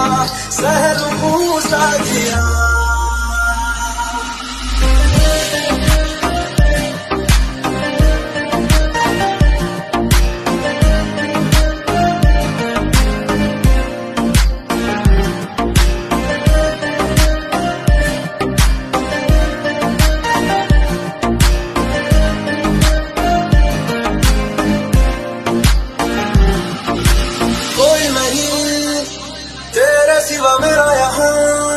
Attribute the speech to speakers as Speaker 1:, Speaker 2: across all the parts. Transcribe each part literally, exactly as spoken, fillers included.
Speaker 1: सहलूं साथिया। सिवा मेरा यहाँ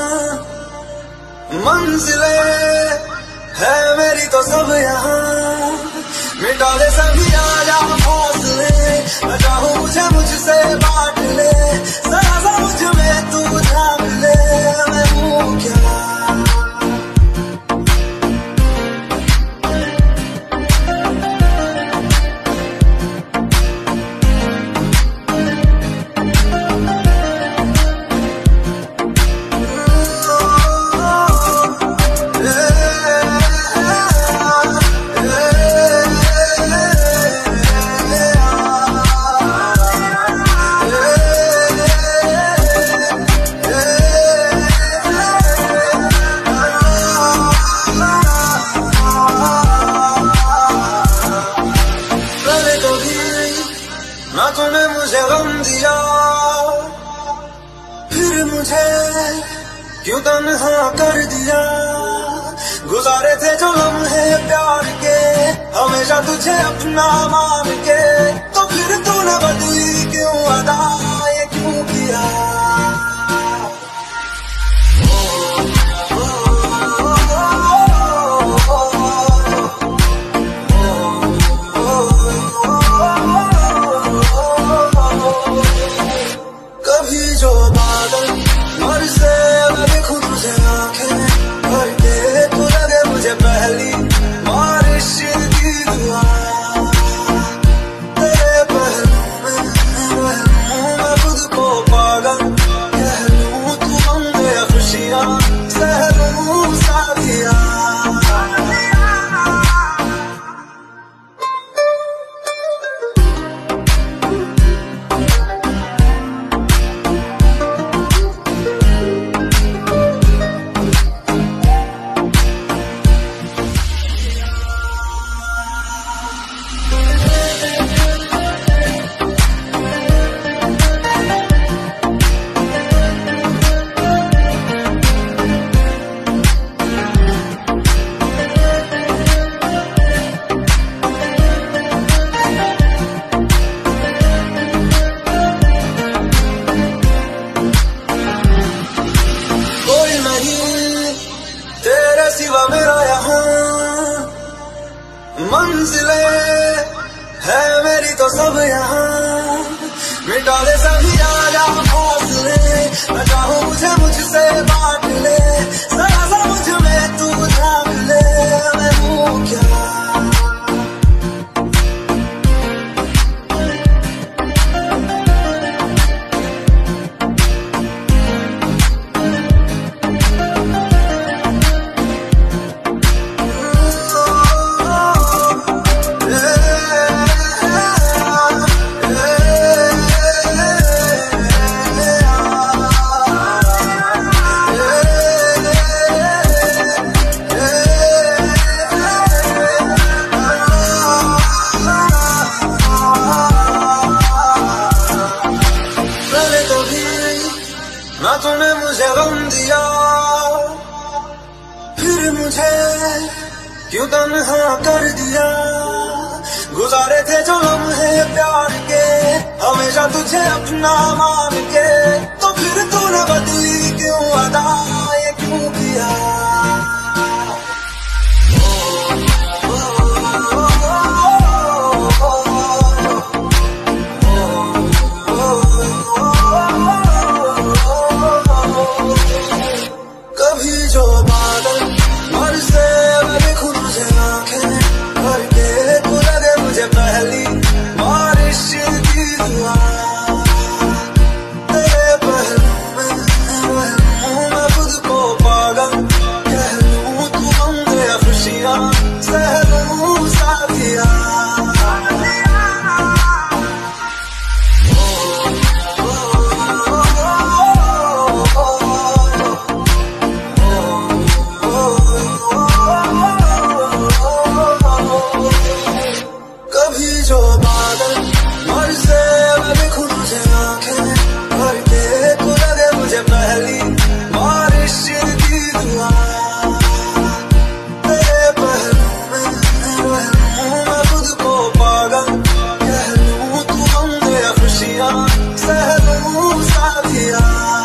Speaker 1: मंजिले है मेरी तो सब यहाँ, मिटा दे सभी आजा फासले, मैं चाहूँ मुझे मुझसे बांट ले, जरा सा मुझ में तू झाँक ले, मैं हूँ क्या ना तूने मुझे गम दिया, फिर मुझे क्यों तन्हा कर दिया। गुजारे थे जो लम्हे प्यार के, हमेशा तुझे अपना मान के, तो फिर तूने बदली क्यों अदा, ये क्यों किया। सिवा मेरा यहाँ मंजिले है मेरी तो सब यहाँ, मिटा दे सभी आजा फासले, मैं चाहूँ मुझे मुझसे बांट ले, जरा सा मुझ में तू झाँक ले, मैं हूँ क्या। ना तूने मुझे गम दिया, फिर मुझे क्यों तन्हा कर दिया। गुजारे थे जो लम्हे प्यार के, हमेशा तुझे अपना मान के, तो फिर तूने बदली क्यों अदा, ये क्यों किया। साथिया।